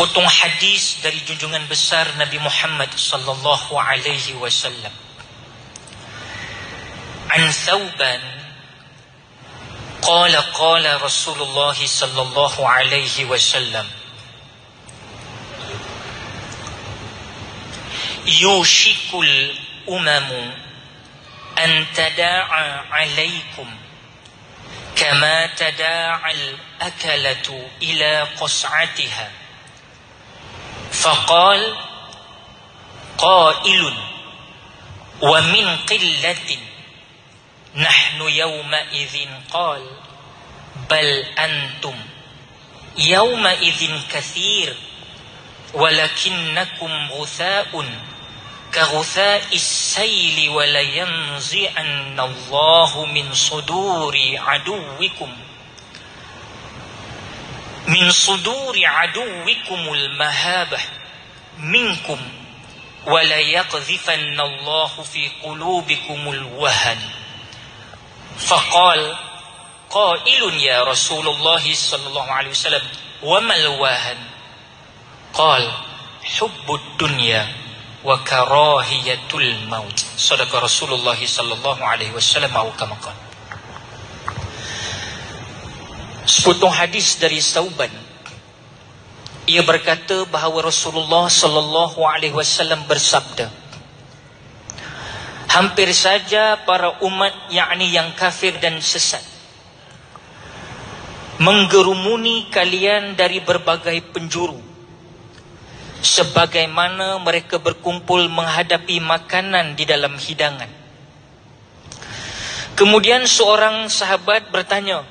Sepotong hadis dari junjungan besar Nabi Muhammad sallallahu alaihi wasallam. An Thawban qala Rasulullah sallallahu alaihi wasallam, yushikul umamu an tada'a alaikum kama tada'al akalatu ila qas'atiha. Faqal qailun wa min qillatin nahnu yawma idzin qal bal antum yawma idzin katsir walakinnakum ghutha'un ka ghutha'is sayli wa la yanzi'anna Allahu min suduri aduwwikum aduwwikumul mahabah minkum wa la yaqdhifanna Allahu fi qulubikumul wahan. Faqal qailun ya Rasulullah sallallahu alaihi wasallam wa mal wahan? Qal hubbud dunya wa karahiyatul maut. Sadaqa Rasulullah sallallahu alaihi wasallam atau kama qala. Sepotong hadis dari Thawban, ia berkata bahawa Rasulullah sallallahu alaihi wasallam bersabda, hampir saja para umat yakni yang kafir dan sesat menggerumuni kalian dari berbagai penjuru sebagaimana mereka berkumpul menghadapi makanan di dalam hidangan. Kemudian seorang sahabat bertanya,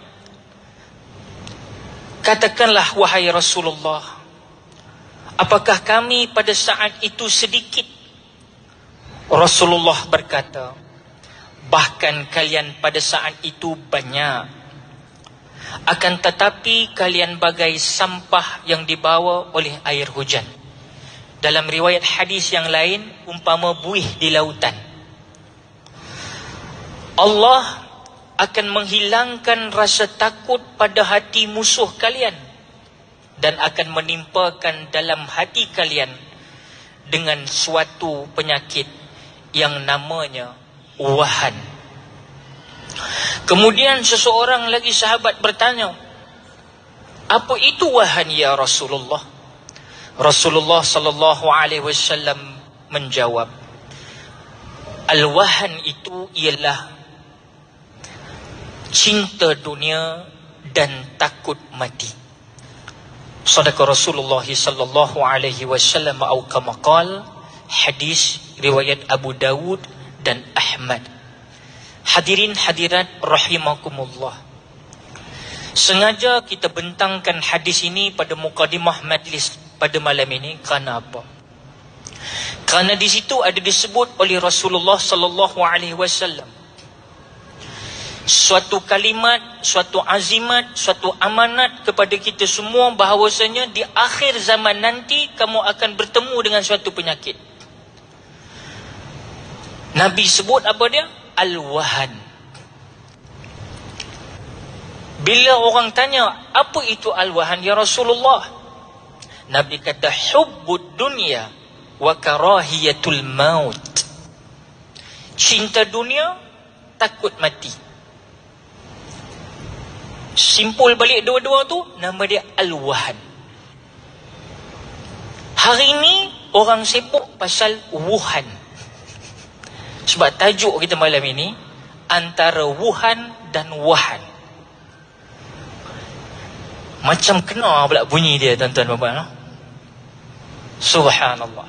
katakanlah wahai Rasulullah, apakah kami pada saat itu sedikit? Rasulullah berkata, bahkan kalian pada saat itu banyak. Akan tetapi kalian bagai sampah yang dibawa oleh air hujan. Dalam riwayat hadis yang lain, umpama buih di lautan. Allah akan menghilangkan rasa takut pada hati musuh kalian dan akan menimpakan dalam hati kalian dengan suatu penyakit yang namanya wahan. Kemudian seseorang lagi sahabat bertanya, apa itu wahan ya Rasulullah? Rasulullah sallallahu alaihi wasallam menjawab, al-wahan itu ialah cinta dunia dan takut mati. Sadaqa Rasulullah sallallahu alaihi wasallam atau kama qala. Hadis riwayat Abu Dawud dan Ahmad. Hadirin hadirat rahimakumullah, sengaja kita bentangkan hadis ini pada mukadimah majlis pada malam ini. Kerana apa? Kerana di situ ada disebut oleh Rasulullah sallallahu alaihi wasallam suatu kalimat, suatu azimat, suatu amanat kepada kita semua bahawasanya di akhir zaman nanti kamu akan bertemu dengan suatu penyakit. Nabi sebut apa dia? Al-wahan. Bila orang tanya, apa itu al-wahan ya Rasulullah? Nabi kata, hubbud dunya wa karahiyatul maut. Cinta dunia, takut mati. Simpul balik dua-dua tu, nama dia al-wahan. Hari ini orang sibuk pasal Wuhan. Sebab tajuk kita malam ini antara Wuhan dan Wahan. Macam kena pula bunyi dia, tuan-tuan dan puan. Subhanallah.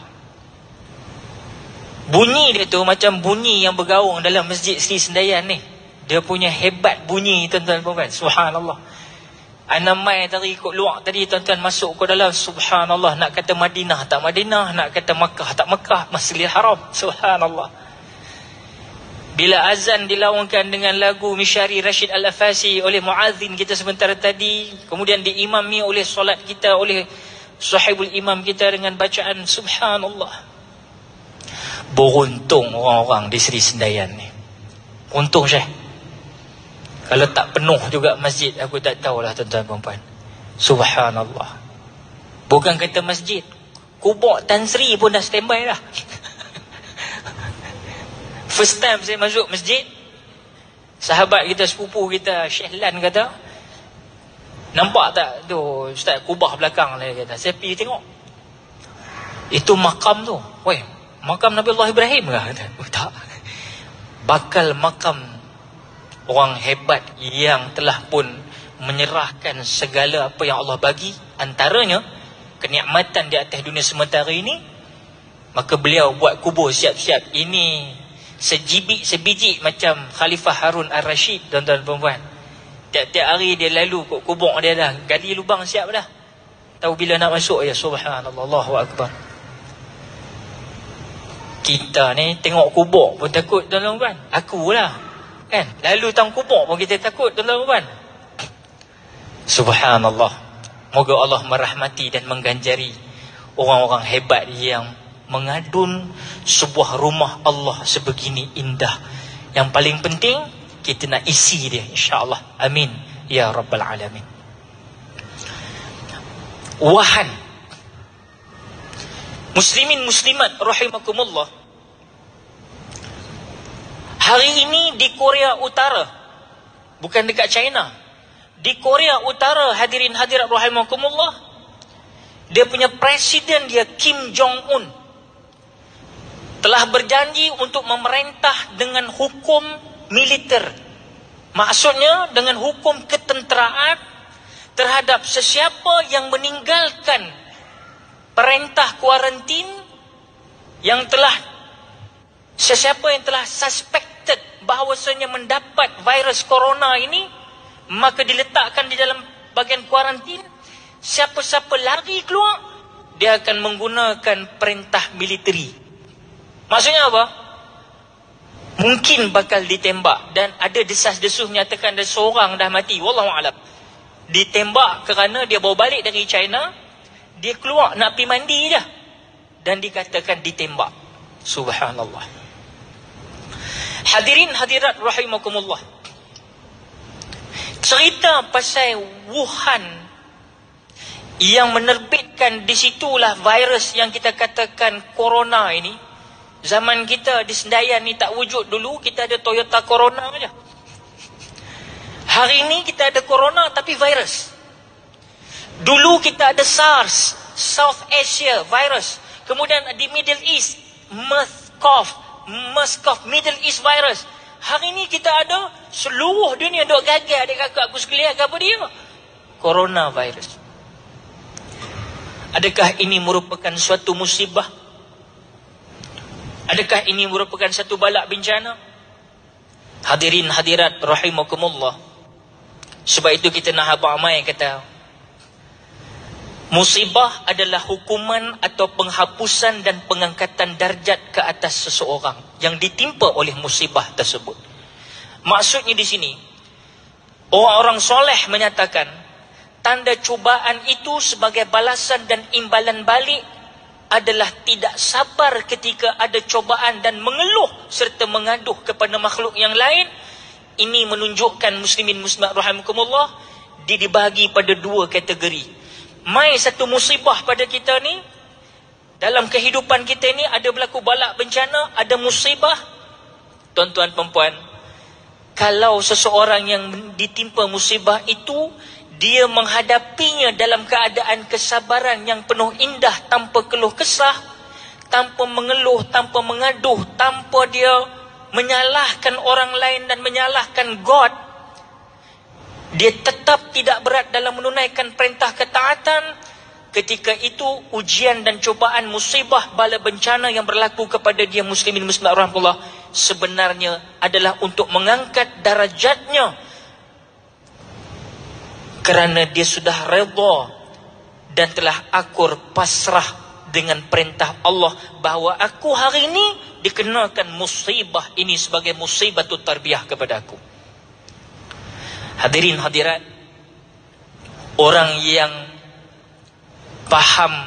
Bunyi dia tu macam bunyi yang bergaung dalam Masjid Sri Sendayan ni. Dia punya hebat bunyi, tuan-tuan dan puan. Subhanallah. Ana mai tadi ikut luar tadi, tuan-tuan masuk ke dalam. Subhanallah. Nak kata Madinah tak Madinah, nak kata Makkah tak Makkah, Masjidil Haram. Subhanallah. Bila azan dilaungkan dengan lagu Mishari Rashid Al-Afasi oleh muazzin kita sebentar tadi, kemudian diimami oleh solat kita oleh sahibul imam kita dengan bacaan Subhanallah. Beruntung orang-orang di Sri Sendayan ni. Untung Syekh. Kalau tak penuh juga masjid, aku tak tahulah tuan-tuan dan puan. Subhanallah. Bukan kata masjid, kubur Tan Sri pun dah standby dah. First time saya masuk masjid, sahabat kita, sepupu kita, Syekh Lan kata, nampak tak tu Ustaz kubah belakang lah, dia kata. Saya pergi tengok, itu makam tu. Weh, makam Nabi Allah Ibrahim ke? Kata, oh, tak. Bakal makam orang hebat yang telah pun menyerahkan segala apa yang Allah bagi, antaranya kenikmatan di atas dunia sementara ini. Maka beliau buat kubur siap-siap. Ini sebiji macam Khalifah Harun Ar-Rashid, tuan-tuan dan puan. Tiap-tiap hari dia lalu kat kubur dia dah, gali lubang siap dah. Tahu bila nak masuk ya. Subhanallah, Allahu Akbar. Kita ni tengok kubur pun takut, tuan-tuan dan puan. Akulah kan, lalu tang kubur pun kita takut, tuan-tuan dan puan. Subhanallah. Moga Allah merahmati dan mengganjari orang-orang hebat yang mengadun sebuah rumah Allah sebegini indah. Yang paling penting, kita nak isi dia, insya-Allah. Amin ya rabbal alamin. Wahan muslimin muslimat rahimakumullah, hari ini di Korea Utara, bukan dekat China, di Korea Utara, hadirin hadirat rahimakumullah, dia punya presiden dia, Kim Jong-un, telah berjanji untuk memerintah dengan hukum militer. Maksudnya dengan hukum ketenteraan terhadap sesiapa yang meninggalkan perintah kuarantin, yang telah, sesiapa yang telah suspected bahawasanya mendapat virus corona ini, maka diletakkan di dalam bahagian kuarantin. Siapa-siapa lari keluar, dia akan menggunakan perintah militeri. Maksudnya apa? Mungkin bakal ditembak. Dan ada desas-desus menyatakan ada seorang dah mati, wallahualam, ditembak kerana dia bawa balik dari China, dia keluar nak pergi mandi je, dan dikatakan ditembak. Subhanallah. Hadirin hadirat rahimakumullah, cerita pasal Wuhan yang menerbitkan di situlah virus yang kita katakan corona ini. Zaman kita di Sendayan ni tak wujud. Dulu kita ada Toyota Corona aja. Hari ini kita ada corona tapi virus. Dulu kita ada SARS, South Asia virus. Kemudian di Middle East, MERS-CoV, Middle East virus. Hari ini kita ada seluruh dunia duk gagal. Adik kakak aku sekalian, apa dia? Coronavirus. Adakah ini merupakan suatu musibah? Adakah ini merupakan satu balak bencana? Hadirin hadirat rahimakumullah, sebab itu kita nak habamai kata, musibah adalah hukuman atau penghapusan dan pengangkatan darjat ke atas seseorang yang ditimpa oleh musibah tersebut. Maksudnya di sini, orang-orang soleh menyatakan tanda cubaan itu sebagai balasan dan imbalan balik adalah tidak sabar ketika ada cubaan dan mengeluh serta mengaduh kepada makhluk yang lain. Ini menunjukkan muslimin muslimat rahimakumullah, dibagi pada dua kategori. Mai satu musibah pada kita ni, dalam kehidupan kita ni ada berlaku balak bencana, ada musibah. Tuan-tuan perempuan, kalau seseorang yang ditimpa musibah itu, dia menghadapinya dalam keadaan kesabaran yang penuh indah, tanpa keluh kesah, tanpa mengeluh, tanpa mengaduh, tanpa dia menyalahkan orang lain dan menyalahkan God. Dia tetap tidak berat dalam menunaikan perintah ketaatan. Ketika itu ujian dan cubaan, musibah, bala bencana yang berlaku kepada dia, muslimin muslimat rahmatullah, sebenarnya adalah untuk mengangkat darajatnya, kerana dia sudah redha dan telah akur pasrah dengan perintah Allah bahawa aku hari ini dikenakan musibah ini sebagai musibatut tarbiyah kepada aku. Hadirin hadirat, orang yang faham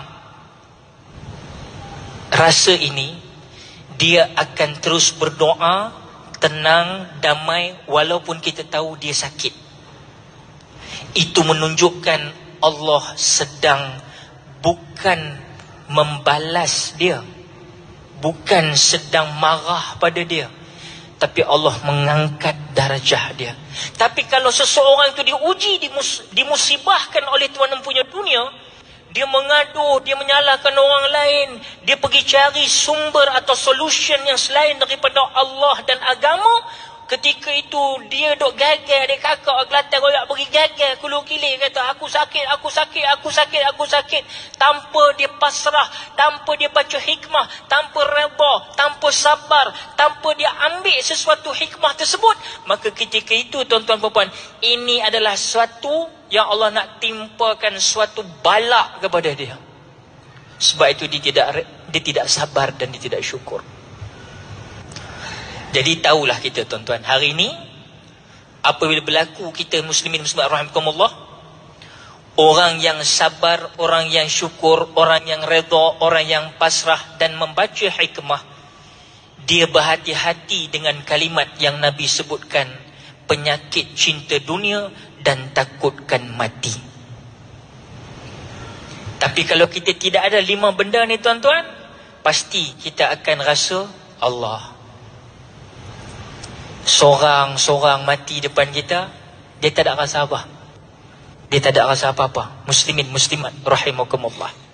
rasa ini, dia akan terus berdoa tenang, damai, walaupun kita tahu dia sakit. Itu menunjukkan Allah sedang bukan membalas dia, bukan sedang marah pada dia, tapi Allah mengangkat darjah dia. Tapi kalau seseorang itu diuji, dimusibahkan oleh Tuhan yang punya dunia, dia mengadu, dia menyalahkan orang lain, dia pergi cari sumber atau solution yang selain daripada Allah dan agama, ketika itu dia duk gagal, dia kakak Kelantan royak pergi gagal, kulu kilir kata aku sakit, aku sakit, aku sakit, aku sakit, tanpa dia pasrah, tanpa dia baca hikmah, tanpa reda, tanpa sabar, tanpa dia ambil sesuatu hikmah tersebut, maka ketika itu tuan-tuan puan-puan, ini adalah suatu yang Allah nak timpakan suatu balak kepada dia. Sebab itu dia tidak sabar dan dia tidak syukur. Jadi tahulah kita tuan-tuan, hari ini apabila berlaku kita muslimin muslimat rahimakumullah, orang yang sabar, orang yang syukur, orang yang redha, orang yang pasrah dan membaca hikmah, dia berhati-hati dengan kalimat yang Nabi sebutkan, penyakit cinta dunia dan takutkan mati. Tapi kalau kita tidak ada 5 benda ni tuan-tuan, pasti kita akan rasa Allah Seorang mati depan kita, dia tak ada rasa apa. Dia tak ada rasa apa-apa. Muslimin, muslimat, rahimakumullah.